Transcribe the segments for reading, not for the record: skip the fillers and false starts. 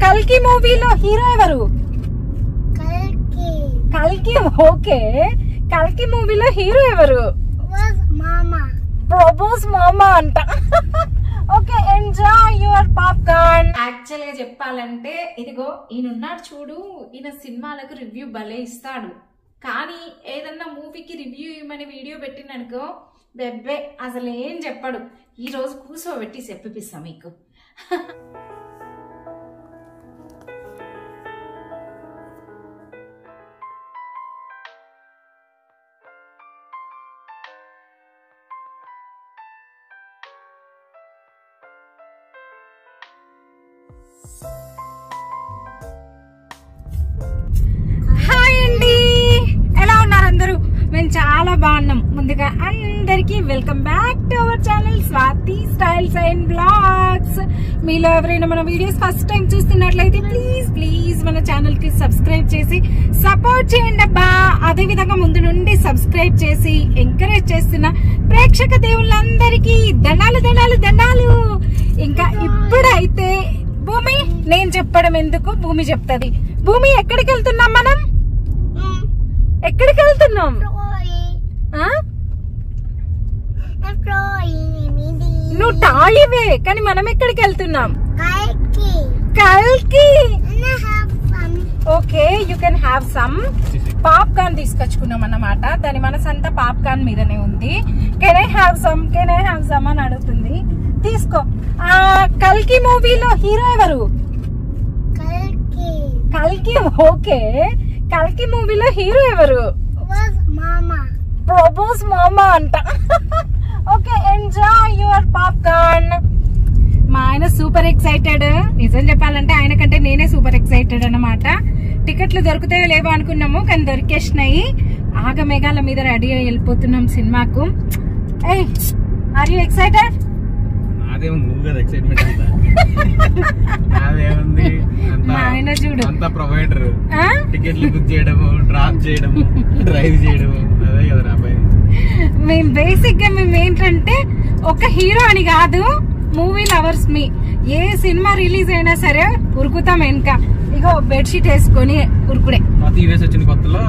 కల్కి మూవీలో హీరో ఎవరు? కల్కి ఓకే. కల్కి మూవీలో హీరో ఎవరు? ప్రభోస్ మామా అంట. Okay, enjoy your popcorn. యాక్చువల్ గా చెప్పాలంటే ఇదిగో ఈయనున్నాడు చూడు, ఈయన సినిమాలకు రివ్యూ భలే ఇస్తాడు. కానీ ఏదన్నా మూవీకి రివ్యూ ఇవ్వమని వీడియో పెట్టిననుకో బెబ్బే అసలు ఏం చెప్పాడు. ఈ రోజు కూర్చోబెట్టి చెప్పిస్తా మీకు. హాయ్ అండి, ఎలా ఉన్నారు అందరూ? మేము చాలా బాగున్నాం. ముందుగా అందరికి welcome back to our channel Swathi styles and blogs. మీలో ఎవరైనా మన వీడియోస్ ఫస్ట్ టైం చూస్తున్నట్లయితే ప్లీజ్ మన ఛానల్ కి సబ్స్క్రైబ్ చేసి సపోర్ట్ చేయండి అబ్బా. అదే విధంగా ముందు నుండి సబ్స్క్రైబ్ చేసి ఎంకరేజ్ చేస్తున్న ప్రేక్షక దేవుళ్ళందరికీ దండాలు. ఇంకా ఇప్పుడైతే భూమి, నేను చెప్పడం ఎందుకు, భూమి చెప్తది. భూమి, ఎక్కడికి వెళ్తున్నాం మనం? ఎక్కడికి వెళ్తున్నాం? నువ్వు టాయివే, కానీ మనం ఎక్కడికి వెళ్తున్నాం? కల్కి. Okay, you can have some. Popcorn తీసుకొచ్చుకున్నాం అన్నమాట. దాని మనసంతా పాప్కార్న్ మీదనే ఉంది. కెన్ ఐ హ్యావ్ సమ్ అని అడుగుతుంది. తీసుకో. కల్కి మూవీలో హీరో ఎవరు? కల్కి ఓకే. కల్కి మూవీలో హీరో ఎవరు? ప్రభోస్ మామా అంట. Okay, enjoy your popcorn. మా ఆయన సూపర్ ఎక్సైటెడ్. నిజం చెప్పాలంటే ఆయన కంటే నేనే సూపర్ ఎక్సైటెడ్ అన్నమాట. టికెట్లు దొరుకుతాయో లేవో అనుకున్నాము, కానీ దొరికేసినాయి. ఆగమేఘాల మీద రెడీ అయ్యి వెళ్ళిపోతున్నాం సినిమాకు. Are you excited? ఆయన చూడు, ప్రొవైడర్ టికెట్లు బుక్ చేయడము, డ్రాప్ చేయడము, డ్రైవ్ చేయడము, అదే కదా. మేము బేసిక్ గా ఏంటంటే ఒక హీరో అని కాదు, మూవీ లవర్స్ మీ. ఏ సినిమా రిలీజ్ అయినా సరే ఉరుకుతాం వెనక. ఇగో బెడ్షీట్ వేసుకొని ఉరుకుడే. టీవీఎస్ వచ్చిన కొత్తలో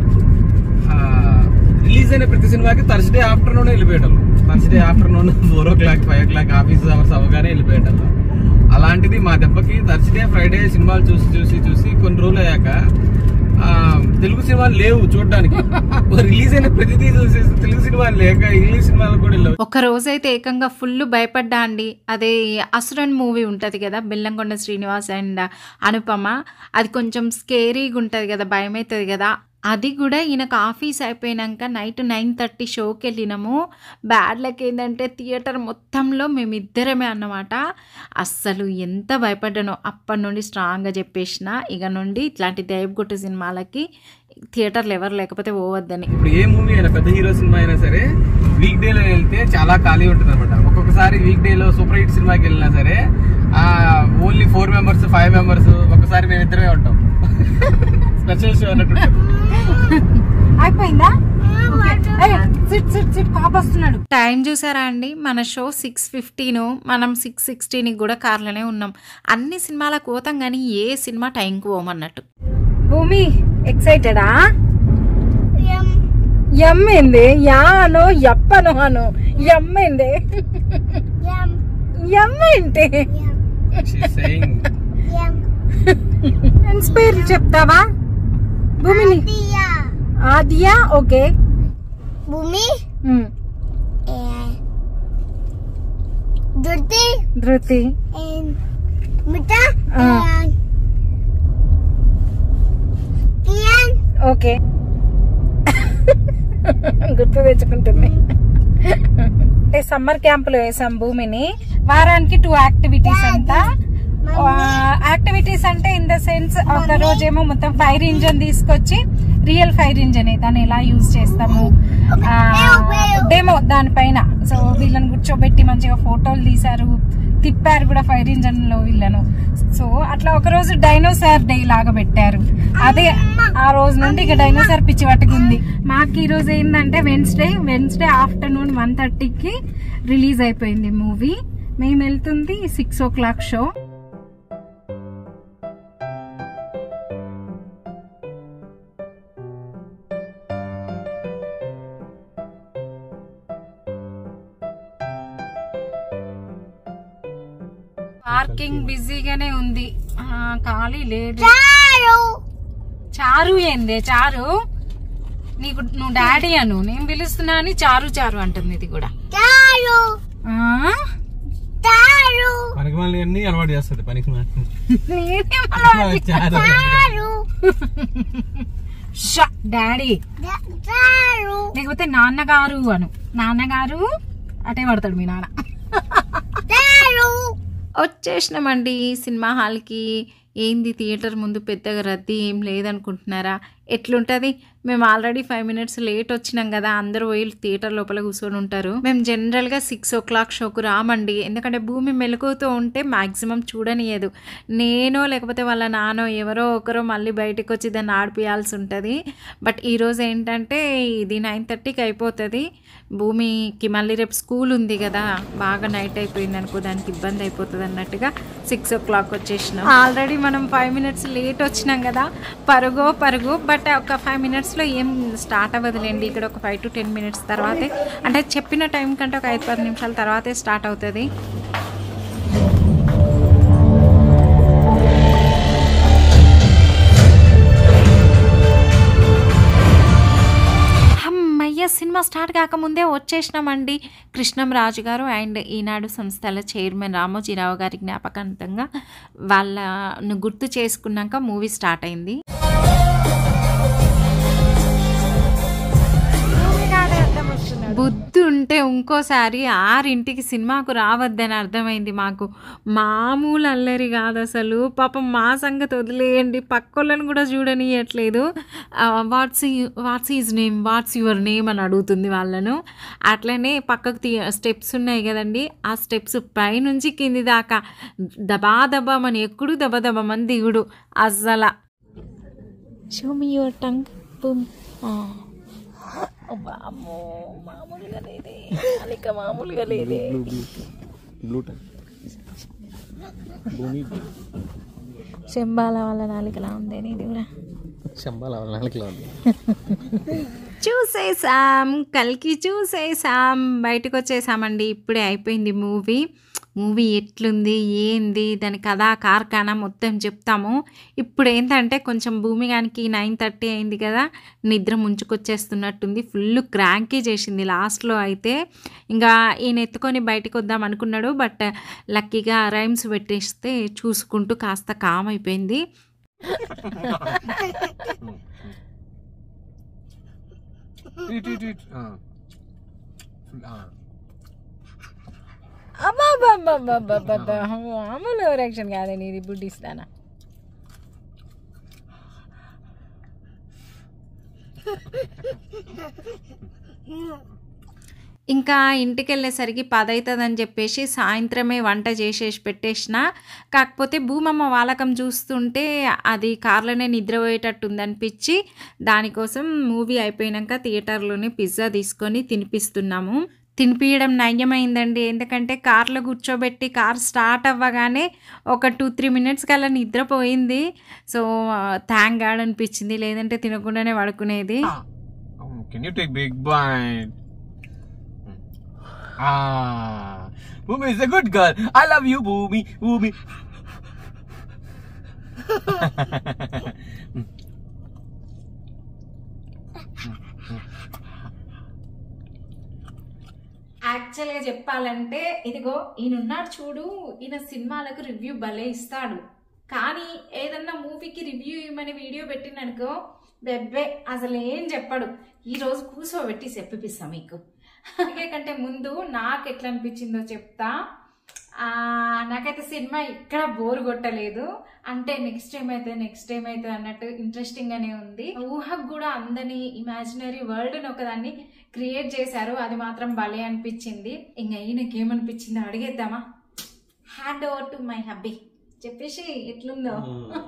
రిలీజ్ అయిన ప్రతి సినిమాకి థర్స్డే ఆఫ్టర్నూన్ వెళ్ళిపోయటం. Thursday afternoon 4 o'clock 5 o'clock office hours అవగానే వెళ్ళిపోయటం. అలాంటిది మా దెబ్బకి థర్స్డే ఫ్రైడే సినిమాలు చూసి కొన్ని రోజులు అయ్యాక తెలుగు సినిమాలు లేవు చూడడానికి. రిలీజ్ అయిన ప్రతిదీ చూసేసి తెలుగు సినిమాలు లేక ఇంగ్లీష్ సినిమాలు కూడా లేవు. ఒక రోజైతే ఏకంగా ఫుల్ భయపడ్డా అండి. అదే అసురన్ మూవీ ఉంటది కదా, బెల్లంకొండ శ్రీనివాస్ అండ్ అనుపమ. అది కొంచెం స్కేరీగా ఉంటది కదా, భయం అవుతుంది కదా. అది కూడా ఈయనకు ఆఫీస్ అయిపోయినాక నైట్ 9:30 షోకి వెళ్ళినాము. బ్యాడ్ లక్ ఏంటంటే థియేటర్ మొత్తంలో మేమిద్దరమే అన్నమాట. అస్సలు ఎంత భయపడ్డానో. అప్పటి నుండి స్ట్రాంగ్గా చెప్పేసిన, ఇక నుండి ఇట్లాంటి దైవగొట్టు సినిమాలకి థియేటర్లు ఎవరు లేకపోతే పోవద్దని. ఇప్పుడు ఏ మూవీ అయినా, పెద్ద హీరో సినిమా అయినా సరే వీక్ డేలో వెళ్తే చాలా ఖాళీ ఉంటుంది అనమాట. ఒక్కొక్కసారి వీక్ డేలో సూపర్ హిట్ సినిమాకి వెళ్ళినా సరే ఓన్లీ 4 members 5 members, ఒక్కసారి మేము ఇద్దరమే ఉంటాం. స్పెషల్ షో అన్నట్టు. అయిపోయిందా? టైం చూసారా అండి? మన షో 6:15, మనం 6:16 కూడా కార్లోనే ఉన్నాం. అన్ని సినిమాలకు పోతాం కానీ ఏ సినిమా టైంకి పోమన్నట్టు. భూమి ఎక్సైటెడా? ఎమ్మింది యానో ఎప్పను అను ఎమ్మింది ఎమ్మేంటి? పేరు చెప్తావా భూమిని? ఆదియా. ఓకే. భూమి, ధృతి, ఓకే. గుర్తు తెచ్చుకుంటుంది. అంటే సమ్మర్ క్యాంపులో వేసాం భూమిని. వారానికి 2 యాక్టివిటీస్ అంట. యాక్టివిటీస్ అంటే ఇన్ ద సెన్స్ ఒక రోజేమో మొత్తం ఫైర్ ఇంజన్ తీసుకొచ్చి రియల్ ఫైర్ ఇంజన్ దాన్ని ఎలా యూజ్ చేస్తాము డెమో దానిపైన. సో వీళ్ళని కూర్చోబెట్టి మంచిగా ఫోటోలు తీశారు, తిప్పారు కూడా ఫైర్ ఇంజన్ లో వీళ్ళను. సో అట్లా ఒక రోజు డైనోసార్ డే లాగా పెట్టారు. అదే ఆ రోజు నుండి ఇక డైనోసార్ పిచ్చి పట్టుకుంది. మాకు ఈ రోజు ఏంటంటే వెన్స్డే ఆఫ్టర్నూన్ 1:30కి రిలీజ్ అయిపోయింది మూవీ. మేము వెళ్తుంది 6 o'clock షో. పార్కింగ్ బిజీగానే ఉంది, ఖాళీ లేదు. చారు ఏందే చారు? నీకు నువ్వు డాడీ అను, నేను పిలుస్తున్నా అని చారు చారు అంటుంది ఇది కూడా. పనికి మళ్ళీ అన్ని అలవాటు చేస్తుంది. పనికి డాడీ లేకపోతే నాన్నగారు అను. నాన్నగారు అటే పడతాడు మీ నాన్న. వచ్చేసినామండి సినిమా హాల్కి. ఏంది థియేటర్ ముందు పెద్దగా రద్దీ ఏం లేదనుకుంటున్నారా? ఎట్లుంటుంది, మేము ఆల్రెడీ 5 minutes లేట్ వచ్చినాం కదా, అందరూ పోయి థియేటర్ లోపల కూర్చొని ఉంటారు. మేము జనరల్గా 6 o'clock షోకు రామండి, ఎందుకంటే భూమి మెలకుతూ ఉంటే మ్యాక్సిమం చూడనియదు. నేనో లేకపోతే వాళ్ళ నానో ఎవరో ఒకరో మళ్ళీ బయటకు వచ్చి దాన్ని ఆడిపియాల్సి ఉంటుంది. బట్ ఈరోజు ఏంటంటే ఇది 9:30కి అయిపోతుంది. భూమికి మళ్ళీ రేపు స్కూల్ ఉంది కదా, బాగా నైట్ అయిపోయింది అనుకో, దానికి ఇబ్బంది అయిపోతుంది అన్నట్టుగా 6 o'clock వచ్చేసినాం. ఆల్రెడీ మనం 5 minutes లేట్ వచ్చినాం కదా, పరుగు. బట్ ఒక 5 minutesలో ఏం స్టార్ట్ అవ్వదులేండి. ఇక్కడ ఒక 5 to 10 minutes తర్వాతే, అంటే చెప్పిన టైం కంటే ఒక 5-10 నిమిషాల తర్వాతే స్టార్ట్ అవుతుంది. సినిమా స్టార్ట్ కాకముందే వచ్చేసినామండి. కృష్ణంరాజు గారు అండ్ ఈనాడు సంస్థల చైర్మన్ రామోజీరావు గారి జ్ఞాపకాంతంగా వాళ్ళను గుర్తు చేసుకున్నాక మూవీ స్టార్ట్ అయింది. బుద్ధి ఉంటే ఇంకోసారి 6ంటికి సినిమాకు రావద్దని అర్థమైంది మాకు. మామూలు అల్లరి కాదు అసలు. పాపం మా సంగతి వదిలేయండి, పక్కోళ్ళని కూడా చూడనియట్లేదు. What's his name, what's your name అని అడుగుతుంది వాళ్ళను. అట్లనే పక్కకు స్టెప్స్ ఉన్నాయి కదండి, ఆ స్టెప్స్ పైనుంచి కింది దాకా దబామని ఎక్కుడు, దబదబమని దిగుడు. అస్సల షో మీ యువర్ టంగ్. మామూలుగా లేదే, అలిక మామూలుగా లేదే. శంబాల వాళ్ళ నాలికలా ఉంది, ఇది కూడా శంబాల వాళ్ళ నాలికలా ఉంది. చూసేసాం, కల్కి చూసేసాం, బయటకు వచ్చేసామండి. ఇప్పుడే అయిపోయింది మూవీ ఎట్లుంది ఏంది దాని కథా కార్ఖానా మొత్తం చెప్తాము. ఇప్పుడు ఏంటంటే కొంచెం భూమి గానికి 9:30 అయింది కదా, నిద్ర ముంచుకొచ్చేస్తున్నట్టుంది. ఫుల్ క్రాంకీ చేసింది లాస్ట్లో అయితే. ఇంకా ఈయన ఎత్తుకొని బయటకు వద్దాం అనుకున్నాడు, బట్ లక్కీగా రైమ్స్ పెట్టేస్తే చూసుకుంటూ కాస్త కామ్ అయిపోయింది. మామూలు రియాక్షన్ కాదండి ఇది, బుడ్డిస్తానా. ఇంకా ఇంటికి వెళ్ళేసరికి 10 అవుతుందని చెప్పేసి సాయంత్రమే వంట చేసేసి పెట్టేసిన. కాకపోతే భూమమ్మ వాలకం చూస్తుంటే అది కార్లోనే నిద్రపోయేటట్టుంది అనిపించి దానికోసం మూవీ అయిపోయాక థియేటర్లోనే పిజ్జా తీసుకొని తినిపిస్తున్నాము. తినిపించడం నయ్యమైందండి, ఎందుకంటే కార్లో కూర్చోబెట్టి కార్ స్టార్ట్ అవ్వగానే ఒక 2-3 minutes కల్లా నిద్రపోయింది. సో థ్యాంక్ గాడ్ అనిపించింది, లేదంటే తినకుండానే పడుకునేది. Bhumi is a good girl. I love you, Bhumi. యాక్చువల్గా చెప్పాలంటే ఇదిగో ఈయనున్నాడు చూడు, ఈయన సినిమాలకు రివ్యూ భలే ఇస్తాడు. కానీ ఏదన్నా మూవీకి రివ్యూ ఇవ్వమని వీడియో పెట్టిననుకో బెబ్బే అసలు ఏం చెప్పాడు. ఈరోజు కూర్చోబెట్టి చెప్పిస్తా మీకు. కంటే ముందు నాకు ఎట్లా అనిపించిందో చెప్తా. నాకైతే సినిమా ఇక్కడ బోర్ కొట్టలేదు, అంటే నెక్స్ట్ ఏమైతే అన్నట్టు ఇంట్రెస్టింగ్ గానే ఉంది. ఊహకు కూడా అందని ఇమాజినరీ వరల్డ్ ని ఒకదాన్ని క్రియేట్ చేశారు, అది మాత్రం భలే అనిపించింది. ఇంకా ఈయనకి ఏమనిపించిందో అడిగేద్దామా. Hand over to my hubby, చెప్పేసి ఎట్లుందో.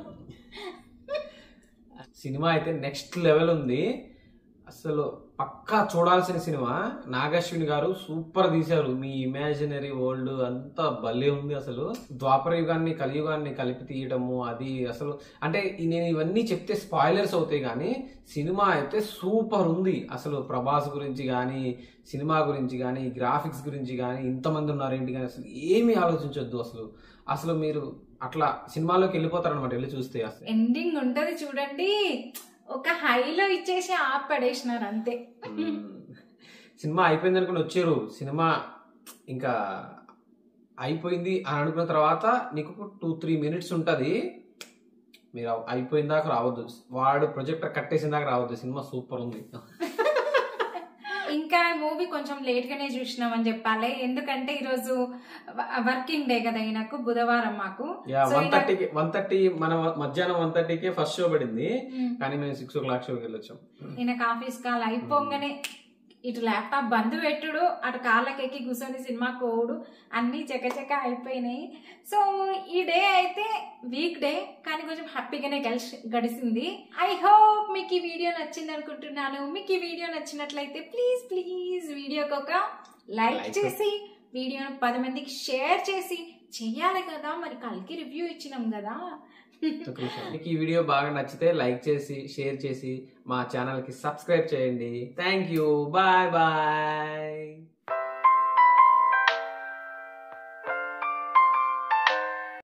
సినిమా అయితే నెక్స్ట్ లెవెల్ ఉంది, అసలు పక్కా చూడాల్సిన సినిమా. నాగశ్విని గారు సూపర్ తీశారు. మీ ఇమాజినరీ వరల్డ్ అంతా భలే ఉంది. అసలు ద్వాపర యుగాన్ని కలియుగాన్ని కలిపి తీయడము, అది అసలు అంటే నేను ఇవన్నీ చెప్తే స్పాయిలర్స్ అవుతాయి, కానీ సినిమా అయితే సూపర్ ఉంది. అసలు ప్రభాస్ గురించి కానీ, సినిమా గురించి కానీ, గ్రాఫిక్స్ గురించి కానీ, ఇంతమంది ఉన్నారేంటి కానీ అసలు ఏమీ ఆలోచించొద్దు. అసలు అసలు మీరు అట్లా సినిమాలోకి వెళ్ళిపోతారు అనమాట వెళ్ళి చూస్తే. అసలు ఎండింగ్ ఉంటది చూడండి, ఒక హైలో ఇచ్చేసి పడేసినారు అంతే. సినిమా అయిపోయింది అనుకుని వచ్చారు, సినిమా ఇంకా అయిపోయింది అని అనుకున్న తర్వాత నీకు 2-3 minutes ఉంటది, మీరు అయిపోయిన దాకా రావద్దు, వాడు ప్రొజెక్టర్ కట్టేసిన దాకా రావద్దు, సినిమా సూపర్ ఉంది. ఇంకా మూవీ కొంచెం లేట్ గానే చూసినామని చెప్పాలి, ఎందుకంటే ఈరోజు వర్కింగ్ డే కదా ఈయనకు, బుధవారం మాకు. 1:30 మన మధ్యాహ్నం 1:30కే ఫస్ట్ షో పడింది, కానీ మేము 6 o'clock షోకి వెళ్ళొచ్చాం. ఈయనకు ఆఫీస్ కాల్ అయిపోగానే ఇటు ల్యాప్టాప్ బంద్ పెట్టుడు, అటు కాళ్ళకెక్కి కూర్చొని సినిమా కోవుడు, అన్ని చకచక అయిపోయినాయి. సో ఈ డే అయితే వీక్ డే, కానీ కొంచెం హ్యాపీగానే గడిచింది. ఐ హోప్ మీకు ఈ వీడియో నచ్చింది అనుకుంటున్నాను. మీకు ఈ వీడియో నచ్చినట్లయితే ప్లీజ్ వీడియోకి ఒక లైక్ చేసి, వీడియోను 10 మందికి షేర్ చేసి చెయ్యాలి కదా, మరి కల్కి రివ్యూ ఇచ్చినాం కదా. మీకు ఈ వీడియో బాగా నచ్చితే లైక్ చేసి షేర్ చేసి మా ఛానల్ కి సబ్స్క్రైబ్ చేయండి. Thank you, bye bye.